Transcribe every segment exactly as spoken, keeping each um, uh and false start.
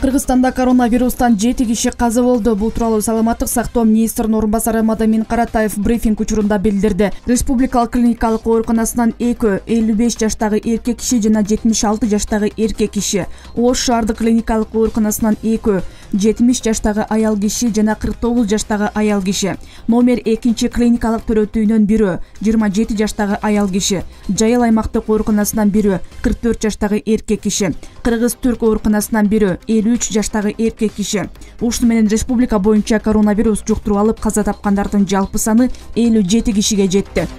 Кыргызстанда коронавирустан жети киши каза болду. Бул тууралуу саламаттык сактоо министринин орун басары Мадамин Каратаев брифинг учурунда билдирди. Республикалык клиникалык ооруканасынан экөө элүү беш жаштагы эркек киши жана жетимиш алты жаштагы эркек киши, Ош шаардык клиникалык ооруканасынан экөө жетимиш жаштагы аял киши жана кырк тогуз жаштагы аял киши, номер экинчи клиникалык төрөтүүнөн бирөө жыйырма жети жаштагы аял киши, Жайыл аймактык ооруканасынан бирөө кырк төрт жаштагы эркек киши, Кыргыз-Түрк ооруканасынан бирөө элүү үч жаштагы эркек киши. Ушуну менен республика боюнча коронавирус жуктуруп алып каза тапкандардын жалпы саны элүү жети кишиге жетти.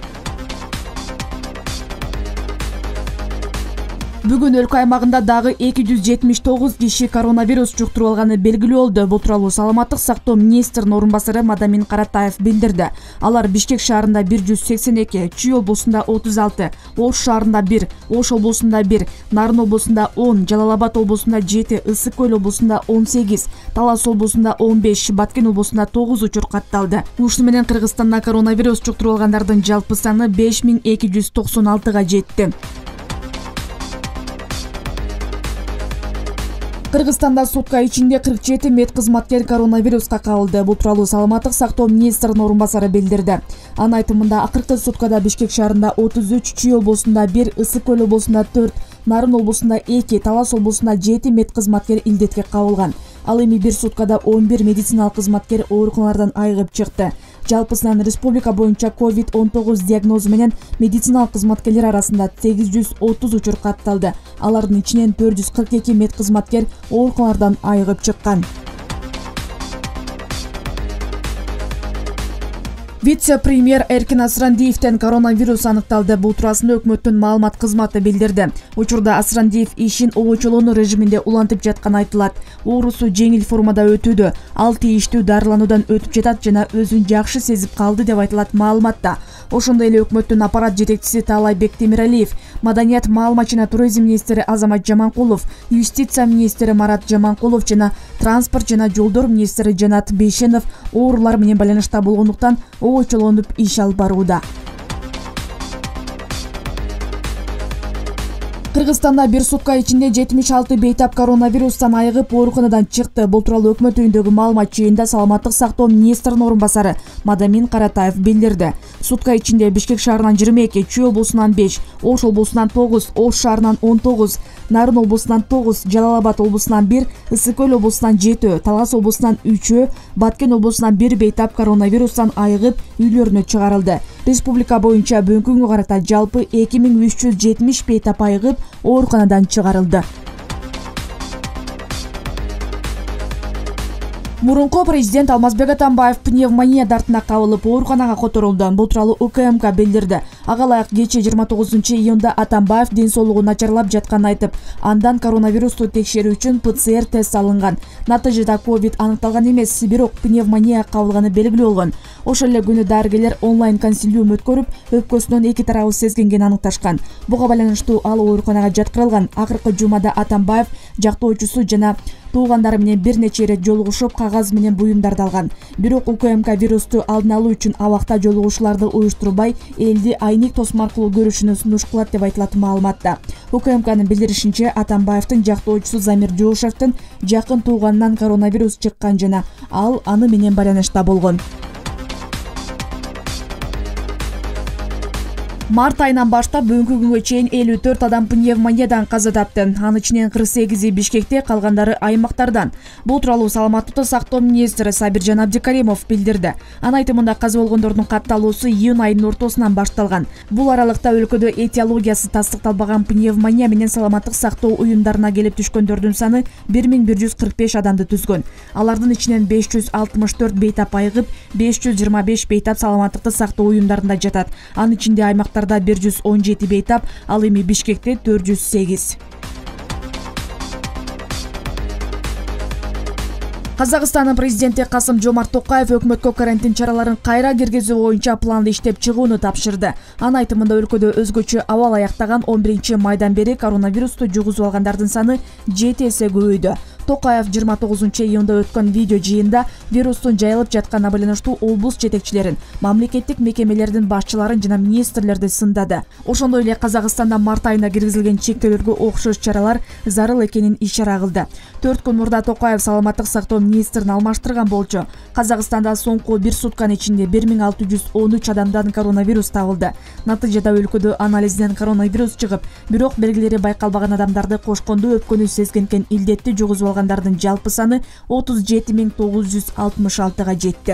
Бүгүн өлкө аймагында дагы эки жүз жетимиш тогуз киши коронавирус жуктуруп алганы белгилүү болду. Бул тууралуу саламаттык сактоо министринин орун басары Мадамин Каратаев билдирди. Алар Бишкек шаарында бир жүз сексен эки, Чүй облусунда отуз алты, Ош шаарында бир, Ош облусунда бир, Нарын облусунда он, Жалал Абад облусунда жети, Ысык Көл облусунда он сегиз, Талас облусунда он беш, Баткен облусунда тогуз учур катталды. Ушуну менен Кыргызстанда коронавирус жуктуруп алгандардын жалпы саны беш миң эки жүз токсон алтыга жетти. Кыргызстанда сутка ичинде кырк жети медкызматкер коронавируска кабылды. Бул тууралуу саламаттык сактоо министринин орун басары билдирди. Анын айтымында акыркы суткада Бишкек шаарында отуз үч, Чүй облусунда бир, Ысык Көл облусунда төрт, Нарын облусунда эки, Талас облусунда жети медкызматкер илдетке кабылган. Ал эми бир суткада он бир медициналык кызматкер ооруканалардан айыгып чыкты. Жалпысынан республика боюнча ковид он тогуз диагнозу менен медициналык кызматкерлер арасында сегиз жүз отуз учур катталды. Алардын ичинен төрт жүз кырк эки медкызматкер ооруканалардан айыгып чыккан. Вице-премьер Эркин Асрандиевден коронавирус аныкталды. Бул туурасында өкмөттүн маалымат кызматы билдирди. Учурда Асрандиев ишин обочолонуу режиминде улантып жатканы айтылат. Оорусу жеңил формада өтүүдө, ал тийиштүү дарылануудан өтүп жатат жана өзүн жакшы сезип калды деп айтылат маалыматта. Ошондой эле өкмөттүн аппарат жетекчиси Таалайбек Темиралиев, Маданият, маалымат жана туризм министри Азамат Жаманкулов, юстиция министри Марат Жаманкулов жана транспорт жана жолдор министри Жанат Бейшенов оорулар менен байланышта болгондуктан обочолонуп иш алып барууда. Кыргызстанда бир сутка ичинде жетимиш алты бейтап коронавирустан айыгып ооруканадан чыкты. Бул тууралуу өкмөт үйүндөгү маалымат жыйынында саламаттык сактоо министринин орун басары Мадамин Каратаев билдирди. Сутка ичинде Бишкек шаарынан жыйырма эки, Чүй облусунан беш, Ош облусунан тогуз, Ош шаарынан он тогуз, Нарын облусунан тогуз, Жалал Абад облусунан бир, Ысык Көл облусунан жети, Талас облусунан үчөө, Баткен облусунан бир бейтап коронавирустан айыгып үйлөрүнө чыгарылды. Республика боюнча бүгүнкү күнгө карата жалпы эки миң үч жүз жетимиш бейтап айыгып ооруканадан чыгарылды. Мурунку президент Алмазбек Атамбаев пневмония дартына кабылып ооруканага которулду. Бул тууралуу УКМК билдирди. Ага ылайык кечээ жыйырма тогузунчу июнда Атамбаев ден соолугу начарлап жатканын айтып, андан коронавирусту текшерүү үчүн ПЦР тест алынган. Натыйжада ковид аныкталган эмес, бирок пневмония кабылганы белгилүү болгон. Ошол эле күнү дарыгерлер онлайн консилиум өткөрүп, өпкөсүнөн эки тарабы сезгенгени аныкташкан. Буга байланыштуу ал ооруканага жаткырылган. Акыркы жумада Атамбаев жактоочусу жана туугандары менен бир нече ирет жолугушуп, кагаз менен буюмдарды алган. Бирок УКМК вирусту алдын алуу үчүн абакта жолугушууларды уюштурбай, элди айник тосмо аркылуу көрүшүнө сунуш кылат деп айтылат маалыматта. УКМКнын билдиришинче, Атамбаевдин жактоочусу Замир Жоошевдин жакын тууганынан коронавирус чыккан жана ал аны менен байланышта болгон. Март айынан баштап бүгүнкү күнгө чейин элүү төрт адам пневмониядан каза тапты. Анын ичинен кырк сегизи Бишкекте, калгандары аймактардан. Бул тууралуу саламаттыкты сактоо министри Сабиржан Абдикаримов билдирди. Анын айтымында каза болгондордун катталуусу июнь айынын ортосунан башталган. Бул аралыкта өлкөдө этиологиясы тастыкталбаган пневмония менен саламаттык сактоо уюмдарына келип түшкөндөрдүн саны бир миң бир жүз кырк беш адамды түзгөн. Алардын ичинен беш жүз алтымыш төрт бейтап айыгып, беш жүз жыйырма беш бейтап саламаттыкты сактоо уюмдарында жатат. Анын ичинде аймактар бир жүз он жети бейтап, ал эми Бишкекте төрт жүз сегиз. Казакстандын президенти Касым-Жомарт Токаев өкмөткө карантин чараларын кайра киргизүү боюнча планды иштеп чыгууну тапшырды. Анын айтымында өлкөдө өзгөчө абал аяктаган он биринчи майдан бери коронавирусту жугузуп алгандардын саны жети эсе көбөйдү. Токаев жыйырма тогузунчу июнда өткөн видео жыйында вирустун жайылып жатканына байланыштуу облус жетекчилерин, мамлекеттик мекемелердин башчыларын жана министрлерди сындады. Ошондой эле Казакстанда март айына киргизилген чектөөлөргө окшош чаралар зарыл экенин ишара кылды. төрт күн мурда Токаев саламаттык сактоо министрин алмаштырган болчу. Казакстанда соңку бир сутканын ичинде бир миң алты жүз он үч адамдан коронавирус табылды. Натыйжада өлкөдө анализден коронавирус чыгып, бирок белгилери байкалбаган адамдарды кошкондо өпкөнү сезгенкен илдетти жугузуп алгандардын жалпы саны отуз жети миң тогуз жүз алтымыш алтыга жетти.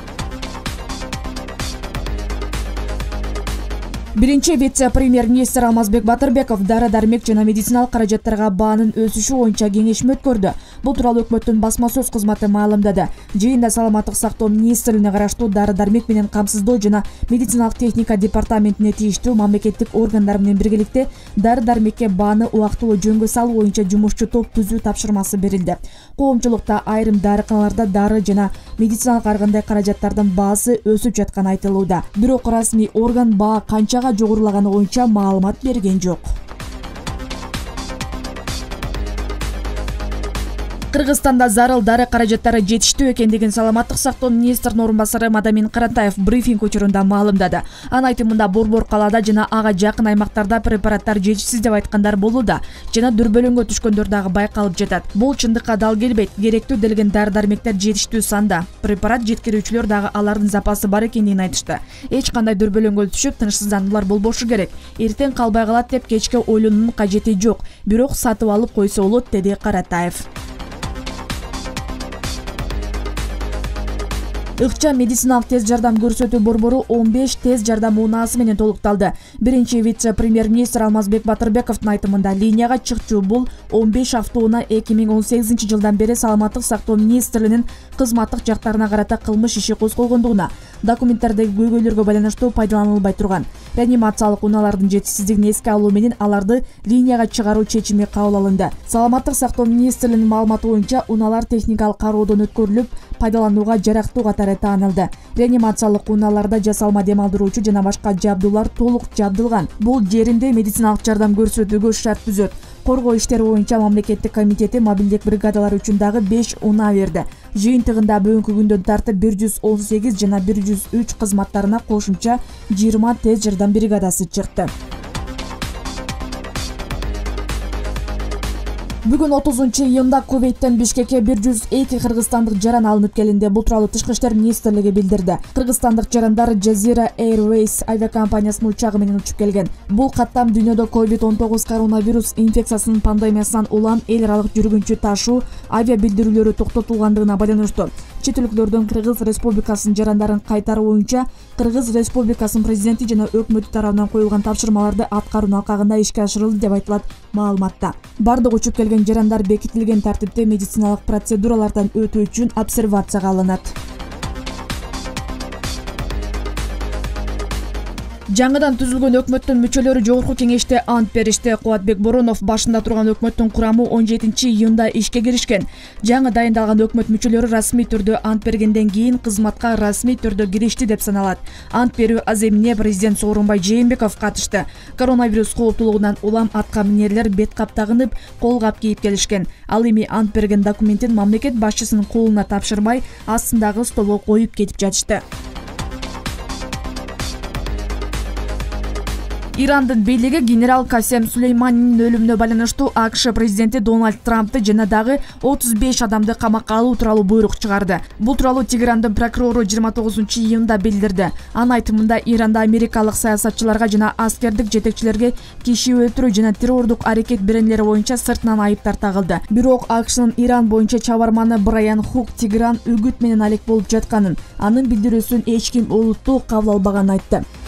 Биринчи вице-премьер-министр Алмазбек Батырбеков дары-дармек жана медициналык каражаттарга баанын өсүшү боюнча кеңешме өткөрдү. Бул тууралуу өкмөттүн басма сөз кызматы маалымдады. Жыйында саламаттык сактоо министрлигине караштуу дары-дармек менен камсыздоо жана медициналык техника департаментине тийиштүү мамлекеттик органдар менен биргеликте дары-дармекке бааны убактылуу жөнгө салуу боюнча жумушчу топ түзүү тапшырмасы берилди. Коомчулукта айрым дарыканаларда дары жана медициналык ар кандай каражаттардын баасы өсүп жатканы айтылууда. Бирок расмий орган баа канчага жогорулаганы боюнча маалымат берген жок. Кыргызстанда зарыл дары каражаттары жетиштүү экендигин саламаттык сактоо министринин орун басары Мадамин Карантаев брифинг учурунда маалымдады. Анын айтымында Борбор калаада жана ага жакын аймактарда препараттар жетишсиз деп айткандар болууда жана дүрбөлөңгө түшкөндөр дагы байкалып жатат. Бул чындыкка дал келбейт. Керектүү делген дары-дармектер жетиштүү санда. Препарат жеткирүүчүлөр дагы алардын запасы бар экендигин айтышты. Эч кандай дүрбөлөңгө түшүп тынчсыздануулар болбошу керек. Эртең калбай калат деп кечке ойлонуунун кажети жок. Бирок сатып алып койсо болот, деди Каратаев. Ыкчам медициналык тез жардам көрсөтүү борбору он беш тез жардам унаасы менен толукталды. Биринчи вице-премьер-министр Алмазбек Батырбековдун айтымында линияга чыкчу бул он беш автоунаа эки миң он сегизинчи жылдан бери саламаттык сактоо министрлигинин кызматтык жактарына карата кылмыш иши козголгондугуна, документтердеги көйгөйлөргө байланыштуу пайдаланылбай турган. Реанимациялык унаалардын жетишсиздигин эске алуу менен аларды линияга чыгаруу чечими кабыл алынды. Саламаттык сактоо министрлигинин маалыматы боюнча унаалар техникалык кароодон өткөрүлүп, пайдаланууга жарактуу катары таанылды. Реанимациялык унааларда жасалма дем алдыруучу жана башка жабдуулар толук жабдылган. Бул жеринде медициналык жардам көрсөтүүгө шарт түзөт. Коргоо иштери боюнча мамлекеттик комитети мобилдик бригадалар үчүн дагы беш унаа берди. Жыйынтыгында бүгүнкү күндөн тартып бир жүз он сегиз жана бир жүз үч кызматтарына кошумча жыйырма тез жардам бригадасы чыкты. Бүгүн отузунчу июнда Кувейттен Бишкекке бир жүз эки кыргызстандык жаран алынып келинди. Бул тууралуу Тышкы иштер министрлиги билдирди. Кыргызстандык жарандар Jazeera Airways авиакомпаниясынын учагы менен учуп келген. Бул каттам дүйнөдө ковид он тогуз коронавирус инфекциясынын пандемиясынан улам эл аралык жүргүнчү ташуу авиа билдирүүлөрү токтотулгандыгына байланыштуу. Чет өлкөлөрдөн Кыргыз Республикасынын жарандарын кайтаруу боюнча Кыргыз Республикасынын президенти жана өкмөтү тарабынан коюлган тапшырмаларды аткаруунун алкагында ишке ашырылды деп айтылат маалыматта. Бардык учуп келген жарандар бекитилген тартипте медициналык процедуралардан өтүү үчүн обсервацияга алынат. Жаңыдан түзүлгөн өкмөттүн мүчөлөрү жогорку кеңеште ант беришти. Кубатбек Боронов башында турган өкмөттүн курамы он жетинчи июнда ишке киришкен. Жаңы дайындалган өкмөт мүчөлөрү расмий түрдө ант бергенден кийин кызматка расмий түрдө киришти деп саналат. Ант берүү аземине президент Сооронбай Жээнбеков катышты. Коронавирус кооптуулугунан улам атка минерлер бет кап тагынып, кол кап кийип келишкен. Ал эми ант берген документин мамлекет башчысынын колуна тапшырмай, астындагы столго коюп кетип жатышты. Ирандын бийлиги генерал Касем Сулейманинин өлүмүнө байланыштуу АКШ президенти Дональд Трампты жана дагы отуз беш адамды камакка алуу тууралуу буйрук чыгарды. Бул тууралуу Тегерандын прокурору жыйырма тогузунчу июнда билдирди. Анын айтымында Иранда америкалык саясатчыларга жана аскердик жетекчилерге киши өлтүрүү жана террордук аракет беренелери боюнча сыртынан айыптар тагылды. Бирок АКШнын Иран боюнча чабарманы Брайан Хук Тегеран үгүт менен алек болуп жатканын, анын билдирүүсүн эч ким олуттуу кабыл албаганын айтты.